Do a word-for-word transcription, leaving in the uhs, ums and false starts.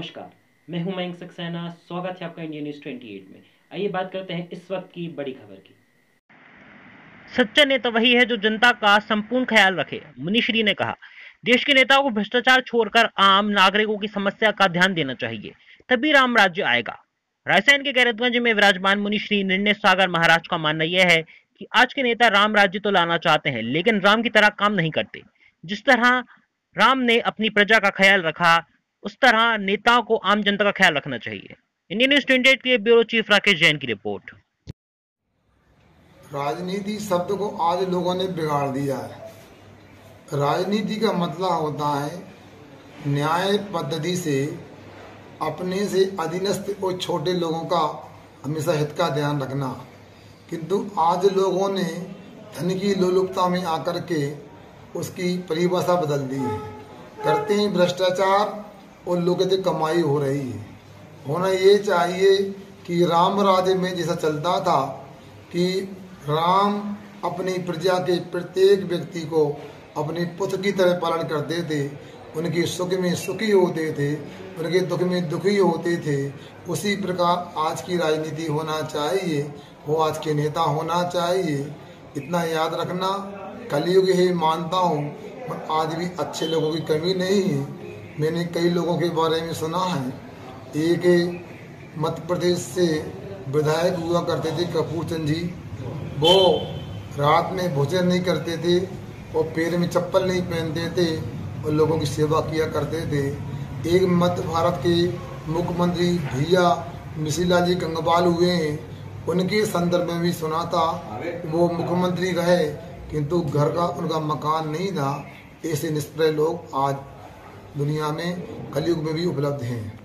नमस्कार, मैं हूं मयंक सक्सेना। स्वागत है आपका इंडिया न्यूज़ अट्ठाईस में। आइए बात करते हैं इस वक्त की बड़ी खबर की। सच्चा नेता वही है जो जनता का संपूर्ण ख्याल रखे, मुनीश्री ने कहा। देश के नेताओं को भ्रष्टाचार छोड़कर आम नागरिकों की समस्या का ध्यान देना चाहिए, तभी राम राज्य आएगा। रायसेन के गैरतगंज में विराजमान मुनीश्री निर्णय सागर महाराज का मानना यह है कि आज के नेता राम राज्य तो लाना चाहते हैं, लेकिन राम की तरह काम नहीं करते। जिस तरह राम ने अपनी प्रजा का ख्याल रखा, उस तरह नेताओं को आम जनता का ख्याल रखना चाहिए। इंडियन न्यूज अट्ठाईस के लिए ब्यूरो चीफ राकेश जैन की रिपोर्ट। राजनीति शब्द को आज लोगों ने बिगाड़ दिया है। राजनीति का मतलब होता है न्याय पद्धति से अपने से अधीनस्थ और छोटे लोगों का हमेशा हित का ध्यान रखना, किंतु आज लोगों ने धन की लोलुपता में आकर के उसकी परिभाषा बदल दी है। करते हैं भ्रष्टाचार और लोगों से कमाई हो रही है। होना ये चाहिए कि राम राज्य में जैसा चलता था कि राम अपनी प्रजा के प्रत्येक व्यक्ति को अपने पुत्र की तरह पालन करते थे, उनके सुख में सुखी होते थे, उनके दुख में दुखी होते थे। उसी प्रकार आज की राजनीति होना चाहिए, वो आज के नेता होना चाहिए। इतना याद रखना, कलयुग है मानता हूँ, पर आज भी अच्छे लोगों की कमी नहीं है। मैंने कई लोगों के बारे में सुना है। एक मध्य प्रदेश से विधायक हुआ करते थे कपूर चंद जी, वो रात में भोजन नहीं करते थे और पैर में चप्पल नहीं पहनते थे और लोगों की सेवा किया करते थे। एक मध्य भारत के मुख्यमंत्री भैया मिशिला जी गंगवाल हुए हैं, उनके संदर्भ में भी सुना था। वो मुख्यमंत्री रहे किंतु घर का उनका मकान नहीं था। ऐसे निष्प्रिय लोग आज दुनिया में कलयुग में भी उपलब्ध हैं।